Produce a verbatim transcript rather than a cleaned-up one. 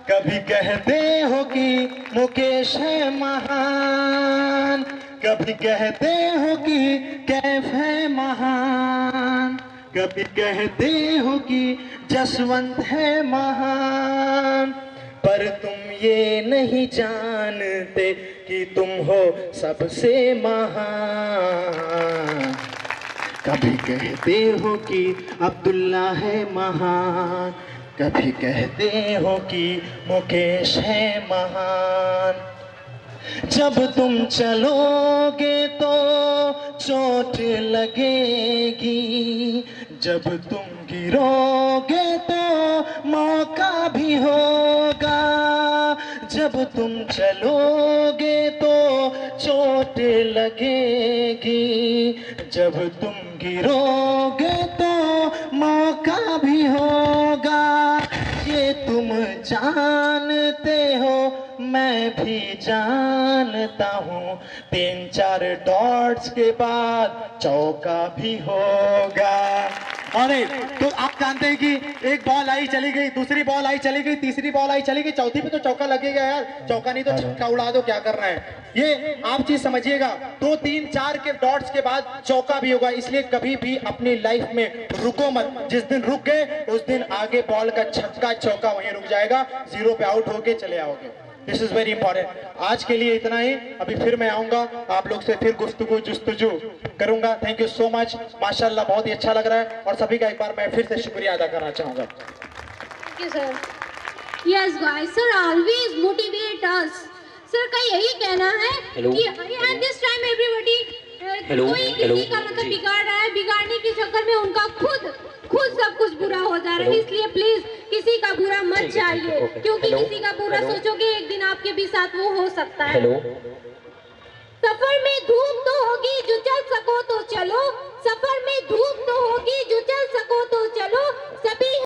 कभी कहते हो कि मुकेश है महान, कभी कहते हो कि कैफ है महान, कभी कहते हो कि जसवंत है महान, पर तुम ये नहीं जानते कि तुम हो सबसे महान। कभी कहते हो कि अब्दुल्ला है महान, कभी कहते हो कि मुकेश है महान। जब तुम चलोगे तो चोट लगेगी, जब तुम गिरोगे तो मौका भी होगा। जब तुम चलोगे तो चोट लगेगी, जब तुम गिरोगे तो मौका भी होगा। ये तुम जानते हो, मैं भी जानता हूँ, तीन चार डॉट्स के बाद चौका भी होगा। अरे तो आप जानते हैं कि एक बॉल आई चली गई, दूसरी बॉल आई चली गई, तीसरी बॉल आई चली गई, चौथी पे तो चौका लगेगा यार। चौका नहीं तो छक्का उड़ा दो, क्या करना है। ये आप चीज समझिएगा, दो तीन चार के डॉट्स के बाद चौका भी होगा। इसलिए कभी भी अपनी लाइफ में रुको मत। जिस दिन रुक गए उस दिन आगे बॉल का छक्का चौका वहीं रुक जाएगा, जीरो पे आउट होके चले आओगे। This is very important. आज के लिए इतना ही, अभी फिर मैं आऊंगा आप लोग से, फिर गुफ्तगू जुस्तजू करूंगा। थैंक यू सो मच, माशाल्लाह बहुत ही अच्छा लग रहा है, और सभी का एक बार मैं फिर से शुक्रिया अदा करना चाहूंगा। Thank you sir. Yes guys, sir always motivate us. Sir का यही कहना है कि एट दिस टाइम एवरीबॉडी कोई किसी का मतलब बिगाड़ रहा है, बिगाड़ने के चक्कर में उनका खुद खुद सब कुछ बुरा हो जा रहा है। इसलिए प्लीज किसी का बुरा मत चाहिए, क्योंकि किसी का बुरा सोचोगे एक दिन आपके भी साथ वो हो सकता है। सफर में धूप